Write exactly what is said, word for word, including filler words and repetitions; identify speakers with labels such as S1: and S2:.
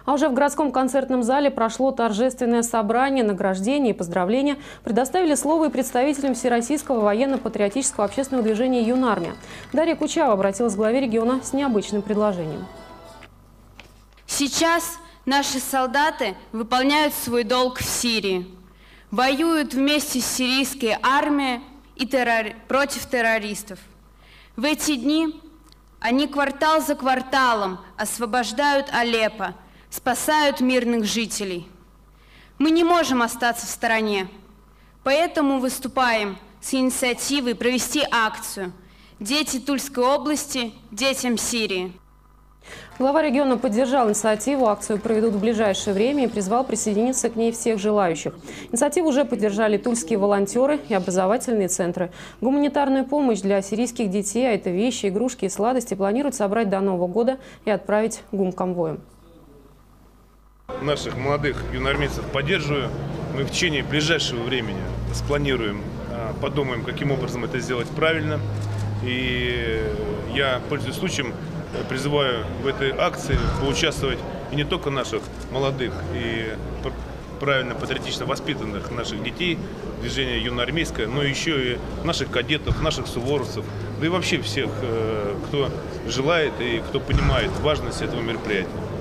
S1: А уже в городском концертном зале прошло торжественное собрание, награждение и поздравления. Предоставили слово и представителям Всероссийского военно-патриотического общественного движения «Юнармия». Дарья Кучава обратилась к главе региона с необычным предложением.
S2: Сейчас наши солдаты выполняют свой долг в Сирии. Воюют вместе с сирийской армией и террор... против террористов. В эти дни они квартал за кварталом освобождают Алеппо, спасают мирных жителей. Мы не можем остаться в стороне, поэтому выступаем с инициативой провести акцию «Дети Тульской области детям Сирии».
S1: Глава региона поддержал инициативу. Акцию проведут в ближайшее время и призвал присоединиться к ней всех желающих. Инициативу уже поддержали тульские волонтеры и образовательные центры. Гуманитарную помощь для сирийских детей, а это вещи, игрушки и сладости, планируют собрать до Нового года и отправить гумконвоем.
S3: Наших молодых юноармейцев поддерживаю. Мы в течение ближайшего времени спланируем, подумаем, каким образом это сделать правильно. И я, пользуясь случаем, призываю в этой акции поучаствовать и не только наших молодых и правильно патриотично воспитанных наших детей, движения юноармейское, но еще и наших кадетов, наших суворовцев, да и вообще всех, кто желает и кто понимает важность этого мероприятия.